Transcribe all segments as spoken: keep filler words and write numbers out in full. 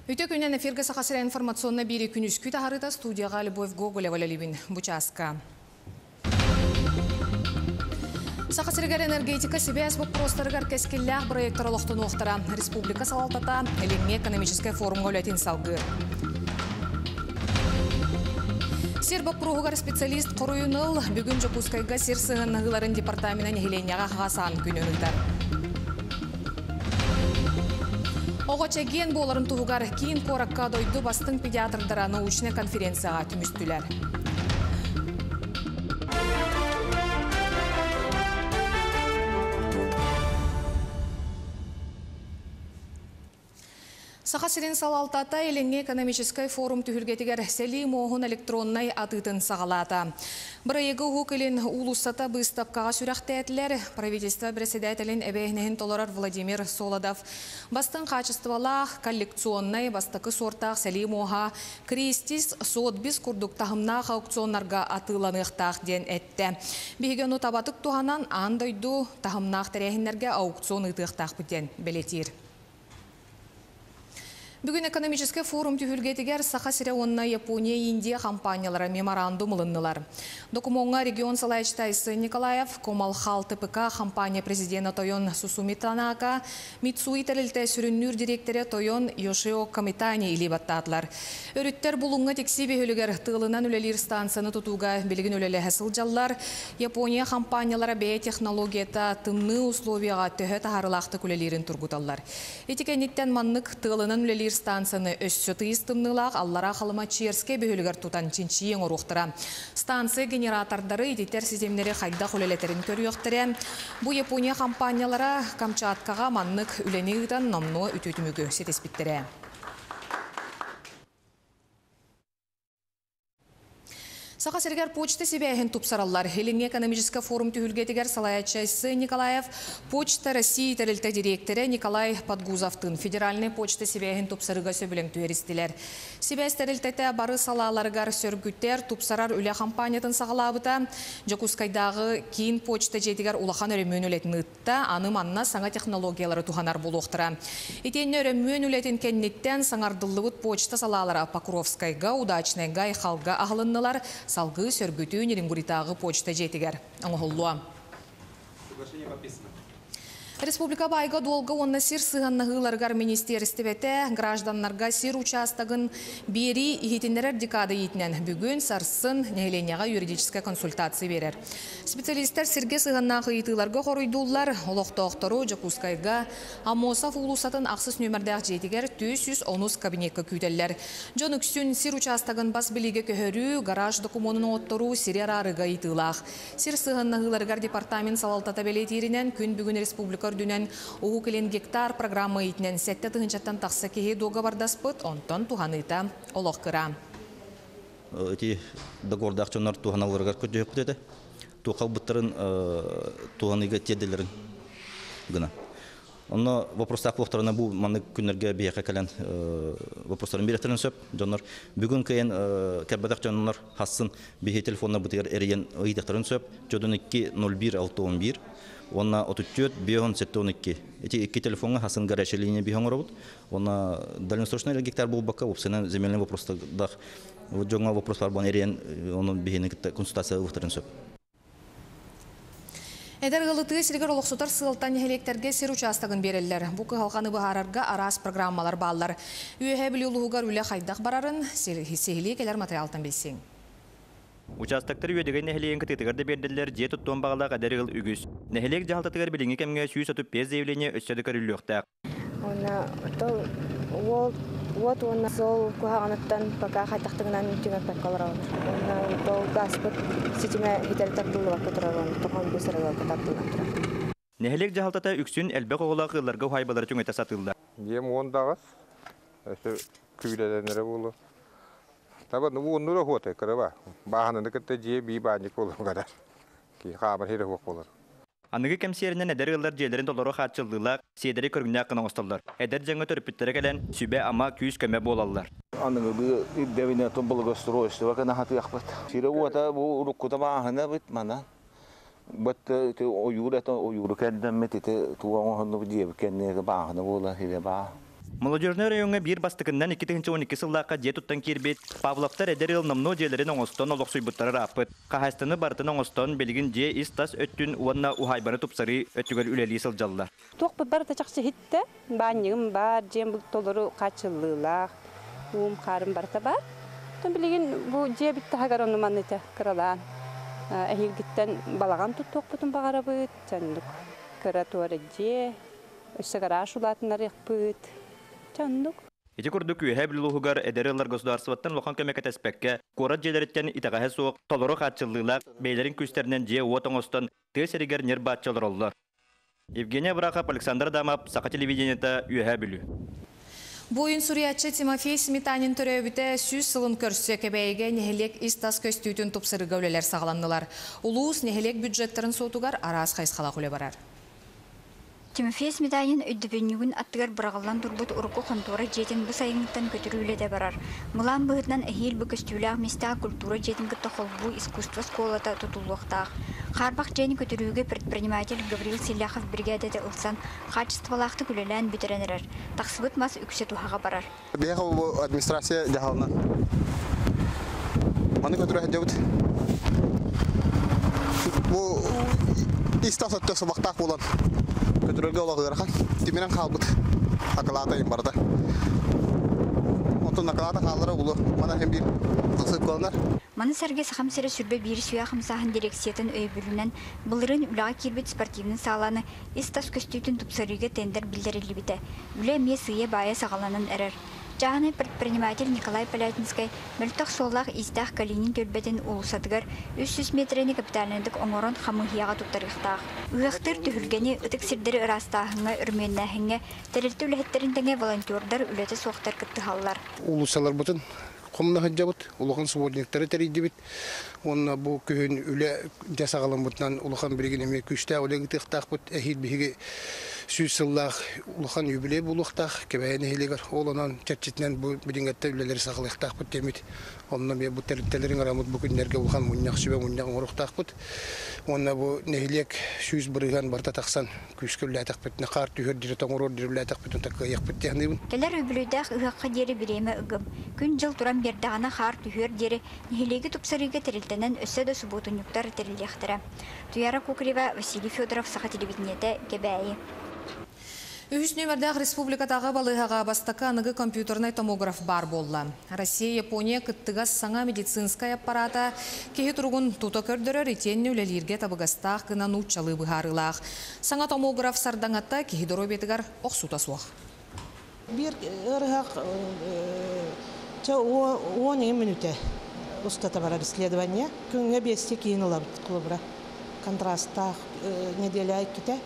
Үтө күнен эфирге сақасыра информационна бири күнүс күт ағарыта студияға Любовь Гоголева лалибин Бучаска. Сақасырыгар энергетика себес вопростарыгар кескеллях проекттар олықтын оқтыра. Республика салалтата Элемне экономическая форумға үлетін салғы. Сербап пруғығар специалист Қоруйыныл бүгін Жокускайға серсығын ғыларын департаментін Хеленяға ғасан күн өңілдар. Оғачаген боларын туғығар кейін қораққа дойды бастың педиатрдара научная конференцияға түмістілер. Сақасырын салалтата Элеңе экономической форум түхілгетігер сәлі моғын электроннай атытын сағалата. Бірайығы ғуқылын улуссата бұстапқаға сүрәқті әтілер правительство председателін әбәйінен толарар Владимир Солодов. Бастың қачыстывалақ коллекционнай бастықы сортақ сәлі моға крестис сотбіз күрдіктағымнақ аукционларға атыланықтақ ден әтті. Бейгену табатық туғанан андойду тағымнақ тәрәхінлерге аукцион ұтықтақ бүтен белетир. Бүгін экономический форум түхілгетігер Сақасыра онна Япония, Индия компаниялары меморандум ылыннылар. Документға регион салайчтайсы Николаев, Комалхал ТПК компания президента Тойон Сусуми Танака, Митсуи тәрілті сүріннүр директоры Тойон Йошио Камитани или баттатлар. Өріттер бұлыңға тексибе өлігер тылынан үлелер станцияны тұтуға білген өлелі әсіл жаллар. Япония компаниялары бәй технологията тымны условияға төхі тағарылақты күлелерін тұрғыталар. Етікенеттен маннық тылынан үлелер станцияны өссі тыйыстымнылақ аллара қалыма Черске бөлігер тұтан чинчиен ұрықтыра. Станция генератордары едеттер системлері қайда құлелетерін көріқтірі. Бұл Япония компаниялары Камчаткаға маннық үлені ұтан номну үтетімігі сетеспіттірі. Сақасыргар почта себяхен тупсараллар. Элеңе экономический форум түхілгетігер салаячайсы Николаев, почта России тәрілті директоры Николай Подгузовтың федеральный почта себяхен тупсарыға сөбілің түерістілер. Себяс тәрілтеті бары салаларығар сөргіттер тупсарар үлі компаниятын сағалабыта, Жокускайдағы кейін почта жетігер улахан өрімөн өлетін ұтта, аны манна саңа технологиялары туханар болуқтыра. Етені өрімөн өлетін кәннеттен саңардылығыт почта салалары Покровскайға, Удачнайға, Халға ағылыннылар, салғы сөргүтүн Ирингуритағы почта жетігер. Аңғылуа. Республика байға долғы онна сир сығаннағыларғар министерістебеті гражданларға сир участағын бері ихетінлерер декады етінен бүгін сарсын нәйленяға юридическая консультация берер. Специалисттер сирге сығаннағы етіларға қорыйдулар, олықтоқтору Жокускайға Амосов улусатын ақсыз нөмірдәқ жетігер төс жүз он үш кабинетқа күйтелер. Жон үксін сир участағын бас біліге көхөрі, гараж документын оттору сирер арыға етілақ. Сир сығаннағыларғар департамент салалтата белетерінен күн бүгін республика көрдүнен оғу келен гектар программа етінен сәтті тұғыншаттан тақса кеге доға бардаспыт, онтан туғаныйта олық кыра. Эти договордақ чонар туғаналарғар көтті өкті еді. Туғал бұттарын туғаныйға теделерін гына. Онна вопростақ лоқтарына бұл маны күнерге бейеқе кәлен вопростарын береттерін сөп. Жонар бүгін кәйін кәрбадақ жонар хасын бейе телефонына бұтығар әрейен ұйдақтарын сөп. Жодын екі ноль бір алты он бір. Онна отучет бион сеттоникки. Эти iki телефонга хасын горячая линия бион робот. Онна дальносрочный гектар был бака, обсена земельный вопрос да. Вот жонга вопрос барбан эрен, он бихине консультация выхтерен сөп. Эдер гылыты сиргер олықсутар сылтан хелектерге сир участагын берелер. Бу халқаны бахарарга арас программалар баллар. Үйе билулугар үле хайдақ барарын сихили келер материалтан білсең. Участактар үйедеген нәхелейін кітетігерді берділер же тұттуын бағалақ әдәрігіл үгіз. Нәхелек жағалтатығар біліңі кәмге сүйіс отып пез заявление өссөдікер үліқтақ. Вот он сол кухаганаттан пока хайтақтығынан түгін пәккалар алыр. Ол гаспыт сетіме хитер тартылы вақы тұралан, тұған бесірігі кітаптылан тұрар. Нәхелек жағалтата үксін әлбәқ оғылақ ұларға хайбалары түң өте сатылды. Ем ондағыз, өсі күйләләнері болу. Таба ну он нура хоте караба. Баханны кытта же би баанжы болу гадар. Ки хабар хире хок болар. Аныгы кемсеринен эдер ыллар жерлерин толору хатчылдылар, сейдери көргүнө акын оңостоллар. Эдер жаңы төрүпүттөрө келен сүбө ама күйүс көмө болаллар. Аныгы бу девине томболго устройство kana hatu yakpat. Сире уата бу уруккута баахана бит мана. Бат те оюра то оюра кенден метите туа онно диев кенне баахана бола хире баа. Молодежный районга бир бастыкындан эки миң он эки сыллаққа же туттан кирбет Павловтар эдерил намно желерин оңостон олоксуйбуттары апыт. Кахастыны бартын оңостон белгин же истас өттүн уанна ухайбаны тупсары өттүгөр үлели сылжалла. Тоқ бар тачаксы хитте, баньым бар, жем бул толору качыллылар, ум харым барта бар. Тон билген бу же битте хагаронну манныта кыралан. Эхилгиттен балаган туттук бутун багарабыт, чандык. Кыратуары же, өссөгара шулатынар якпыт. Эти курдук үйәбілуғығар әдерілер государстваттан лоқан көмекет әспәкке, корат желереттен итағағы соқ, толырық атчылылар, бейлерін күстерінен же уотыңыстан тез әрігер нер батчылыр олды. Евгения Брахап, Александр Дамап, Сақа телевидениета үйәбілу. Бойын суриятчы Тимофей Сметанин төрөбіті сүз сылын көрсі кебейге нехелек истас көстүйтін тұпсыры гәулелер сағаланнылар. Улуыз нехелек бюджеттерін сотугар арас қайсқала құле барар. Тимофей Сметанин өйдібенігін аттығар бұрағылан тұрбыт ұрқы қонтура жетін бұс айыңыттан көтірілі де барар. Мұлан бұғытнан әйел бүкістілі места культура жетін күтті қолбу искусство сколата тұтулуқтақ. Қарбақ жені көтіріуге предприниматель Гаврил Селяхов бригадеті ұлсан қачествалақты күлелән бүтеренерер. Тақсыбыт мас үксе тұхаға барар. Бейхал администрация жағалынан. Маны көтірі әдеуіт. Бұл истас өтті сабақтақ болан. Көтірілге олағырға, демерен қалбыт, ақылатайын барды. Онтын ақылата қалыры ұлы, мана әм бір қылсып қалынар. Маны сәрге сақам сәрі сүрбе бері сүйа қымсағын дирекциятын өйбілінен бұлырын үліға кербет спортивның сағаланы истас көстейтін тұпсарыға тендер білдерілі біті. Үлі әме сүйе бая сағаланын әрір. Жағаны предприниматель Николай Полятинскай мөлтақ соллақ издақ Калинин төлбетін ұлысатығыр үш жүз метрені капиталіндік оңырын қамығияға тұттарықтақ. Үйақтыр түхілгені ұтық сірдері ұрастағыңа үрменнәхіңе тәрілті үләттеріндіңе волонтердар үләті соқтар күтті халылар. Улысалар бұтын қомына хыджабыт, улыған сводниктары тәрейді біт. Онна бұл күйін үлі жасағалын бұтынан улыған бірген еме күшті олегі тықтақ бұт, әхейд бігі сүз сыллақ улыған юбилей бұлықтақ, кебәйіні хелегер. Олынан чәрчетінен бұл білінгетті үлелері сағылықтақ бұт демет. Онна бұл тәріттелерін арамыд бұл күндерге улыған мұннақ сөбе мұннақ оңырықтақ бұт. Онна бұл нехелек сүз бұрыған барта тақсан күшкі үләтақ бұтына қар түйір дирет оңырор дир үләтақ бұтын таққа еқ бұт тәғынайбын. Келер өбілуйдақ ұғаққа дері біреме ұғым. Күн жыл тұран бердағына қар түйір дері нехелегі тұпсарыға тәрілтенен өсі дөсі бұтынюктар тәрілдектірі. Туяра Кукрева, Василий Федоров, Сақа телевидениеті, Кебәйі. Үш нөмірдәғ республикатағы балығаға бастақы анығы компьютерный томограф бар болла. Россия, Япония кыттыгас саңа медицинская аппарата кеге тұрғын тута көрдірі ретенні үлелерге табығастақ кынан ұтчалы бұғарылақ. Саңа томограф сардаңатта кеге дұру бетігар оқсута суақ. Bir ырғақ он минуте устата бар исследование. Күнге бесте кейін олар құлыбыра. Контрасттақ неделя кете.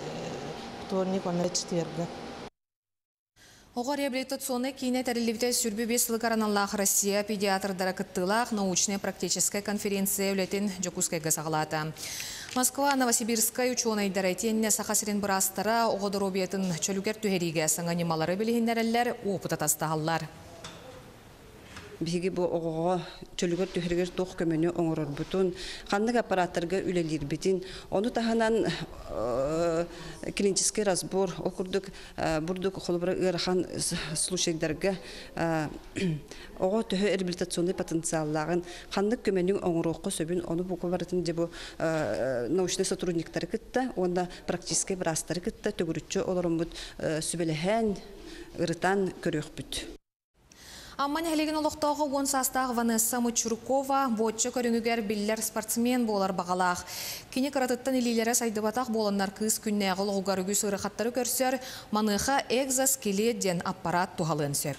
Оға реабилитационный кейіне тәрілівде сүрбі бесілі караналлах Россия педиатрдары кыттылақ научная практическая конференция үлетін Жокускайға сағылады. Москва, Новосибирская ученый дәрәйтенне сақасырын бұрастыра оғыдыр обиетін чөлігер түхериге саңа немалары білігіндерілер опыта тастағалар. Биги бу оғоға чөлігер түхергер тоқ көмені оңырыр бұтын, қандық аппараттарға үлелер бітін. Оны тағанан клинический разбор оқырдық, бұрдық қолыбыра ұйрахан случайдарға оға түхі реабилитационный потенциаллағын қандық көменің оңырыққа сөбін, оны бұқы барытын де бұл научный сотрудниктары күтті, онда практический бірастары күтті, төгірітші оларым бұд сөбеліхән, ұрытан көрек бүт. Амман әлеген олықтағы он састағы Ванесса Мычуркова бочы көріңігер білдер спортсмен болар бағалақ. Кені қаратыттан илилері сайдыбатақ боланнар кыз күннәғыл оғығар үгі сұрықаттары көрсер, маныға экзоскелеттен аппарат туғалын сөп.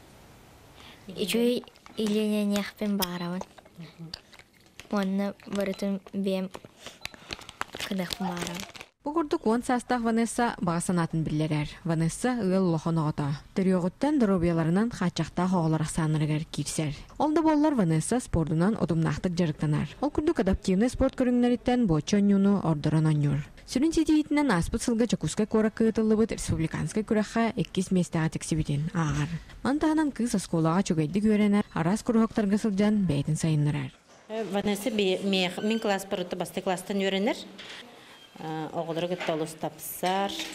Ичуй илененеқпен бағарауын. Онны бұрытын бем күнәқпен бағарауын. Бұғырдық он састақ Ванесса бағасанатын білдерер. Ванесса ұғыл лоқын оғыта. Түріоғыттан дұробияларынан қачақтақ оғылар ақсанырығар кирсер. Олда болар Ванесса спордынан одымнақтық жарықтанар. Ол күрдік адаптивный спорт көріңлеріттен бочы онюну ордыран онюр. Сүрін сетейтінен аспыт сылға Жокускай кора кыытылы бұд республиканскай күрәққа еккес местаға тексебетін ағар. Мантағынан кыз асколаға чөгайды көренер, арас күріоқтарға сылжан бәйтін сайынырар. Ванесса мен класс бұрыты басты класстан өренер. Оғылыры күтті олыс тапсар,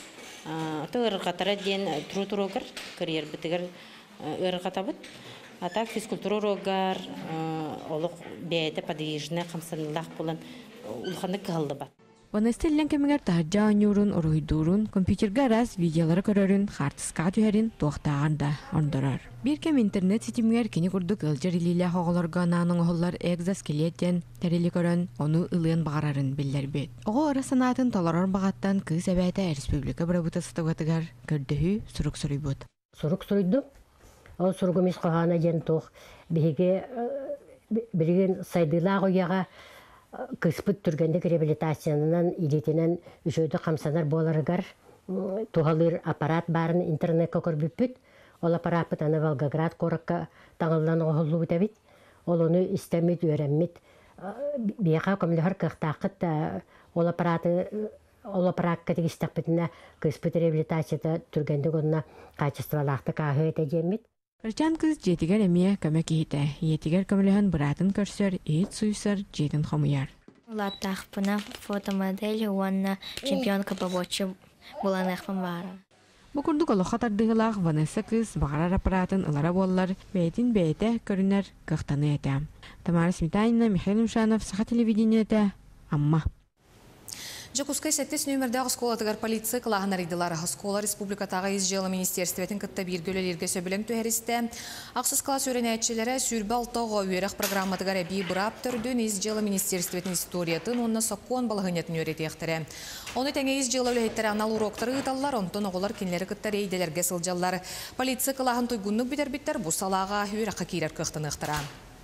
Аты ырғатара ден тұру-тұруғыр, карьер бітігір ырғатабыт. А так физкультура урогар, олық бәйді подвижны қамсанылақ болан ұлғаны қығылды бат. Ванесте илен кемегер тахаджа анюрун, оруйдурун, компьютерга раз видеолары көрөрүн, хартыска түйерин тоқтағанда ондорар. Bir kem internet сетимгер кені күрдік ылжыр илилі хоғыларға наның оғылар экзоскелеттен тәрелі көрін, оны ылыын бағарарын білдер бет. Оғы ыры санатын толарар бағаттан кыз әбәті республика бірабыты сытығатығар көрдіхі сұрук сұруй бұд. Сұрук сұруйды, ол сұруғымыз қоғана жен тоқ, бігі бірген сайдыла қойаға кыспыт түргендік реабилитациянынан илетінен үшөйді қамсанар боларығар туғалыр аппарат барын интернетке көрбіппіт. Ол аппарат аны Волгоград қорыққа таңылдан оғылу өтәбіт. Ол оны істемет, өремет. Бияға көмілігір қықтақыт ол аппарат кәтік істақпытына кыспыт реабилитацияда түргендік онына качестволақты қағы өтәжемет. Рычан кыз жетигер эмие көмөк ийите. Етигер көмөлөһөн быратын көрсөр, эйт суйсар жетин хомуяр. Латтахпына фотомодель уанна чемпионка по бочу буланахпын бара. Букурдук олоха тардыгылах Ванесса кыз багарар аппаратын ылара боллар, бейтин бейте көрүнөр кыхтаны эте. Тамара Сметанина, Михаил Мушанов, Саха телевидениете, Амма. Жакускай сәттес нөмірді ғысқолатығар полиция қылағынар идылар. Ғысқола республикатағы изжелы министерстветін кітті бір көлелерге сөбілің төһәрісті. Ақсыз қала сөренәтшілері сүрбі алтауға өйрек программатығар әбей бұрап түрдін изжелы министерстветін историятын онына соққуан балығынетін өреті ектірі. Оны тәңе изжелы өліхеттері анал уроқтары ұталар, онтын оғылар кенлері кіттеріейделерге сылжалар. Полиция қылағын тойгунлық бітер-біттер бұл салаға өйрек кейлер кіқтын ұқтыра.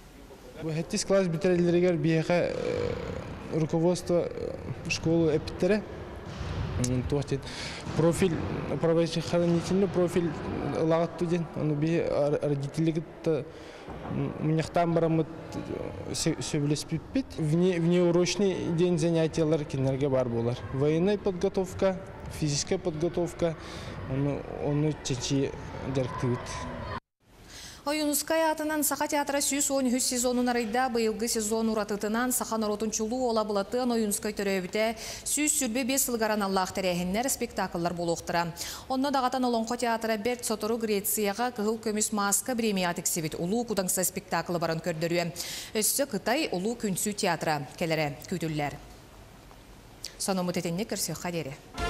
Руководство школы эпитере, профиль правоохранительный профиль лагаттуден, он би родители мняхтам барамат сөйлеспеппит. Внеурочный день занятий ларкинерге бар болар. Военная подготовка, физическая подготовка, он чечи директивит. Ойынускай атынан Саха театра сүйіс он үш сезонын арайда бұйылғы сезон ұратытынан Саха наротын чулу ола бұлатын ойынускай төрөбіте сүйіс сүрбе бес сылғаран Аллах тәрәхіннер спектаклар болуқтыра. Онна дағатан олонқо театра Берт Сотору Грецияға кығыл көміс маска премият ексебет ұлу құдаңса спектаклы барын көрдіруі. Өссі Қытай ұлу күнсі театра келері көтілілер. Санымы тетенне кірсе қадері.